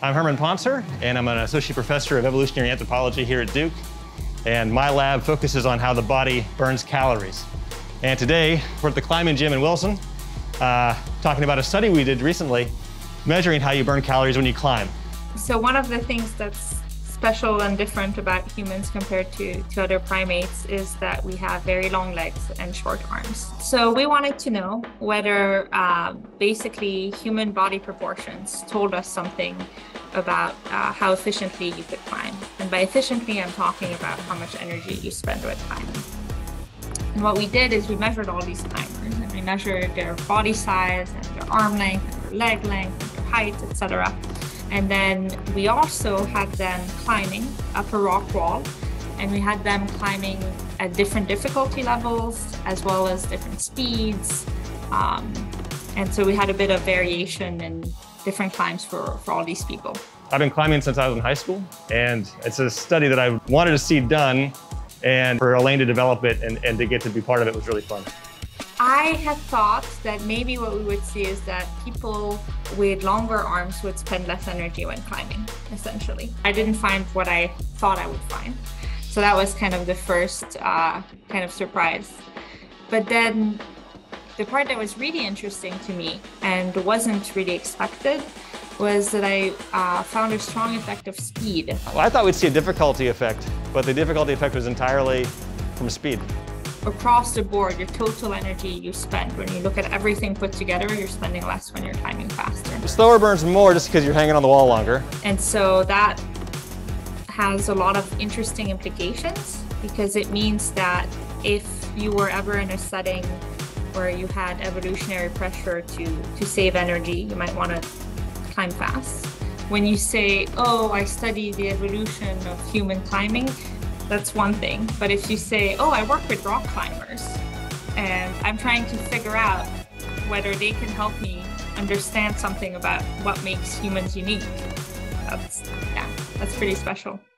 I'm Herman Ponser, and I'm an associate professor of evolutionary anthropology here at Duke. And my lab focuses on how the body burns calories. And today, we're at the climbing gym in Wilson, talking about a study we did recently, measuring how you burn calories when you climb. So one of the things that's special and different about humans compared to other primates is that we have very long legs and short arms. So we wanted to know whether basically human body proportions told us something about how efficiently you could climb. And by efficiently, I'm talking about how much energy you spend with climbing. And what we did is we measured all these climbers, and we measured their body size and their arm length and their leg length and their height, etc. And then we also had them climbing up a rock wall, and we had them climbing at different difficulty levels as well as different speeds. And so we had a bit of variation in different climbs for all these people. I've been climbing since I was in high school, and it's a study that I wanted to see done, and for Elaine to develop it and to get to be part of it was really fun. I had thought that maybe what we would see is that people with longer arms would spend less energy when climbing, essentially. I didn't find what I thought I would find. So that was kind of the first kind of surprise. But then the part that was really interesting to me and wasn't really expected was that I found a strong effect of speed. Well, I thought we'd see a difficulty effect, but the difficulty effect was entirely from speed. Across the board, your total energy you spend, when you look at everything put together, you're spending less when you're climbing faster. The slower burns more just because you're hanging on the wall longer. And so that has a lot of interesting implications, because it means that if you were ever in a setting where you had evolutionary pressure to save energy, you might want to climb fast. When you say, oh, I study the evolution of human climbing, that's one thing. But if you say, oh, I work with rock climbers and I'm trying to figure out whether they can help me understand something about what makes humans unique, that's pretty special.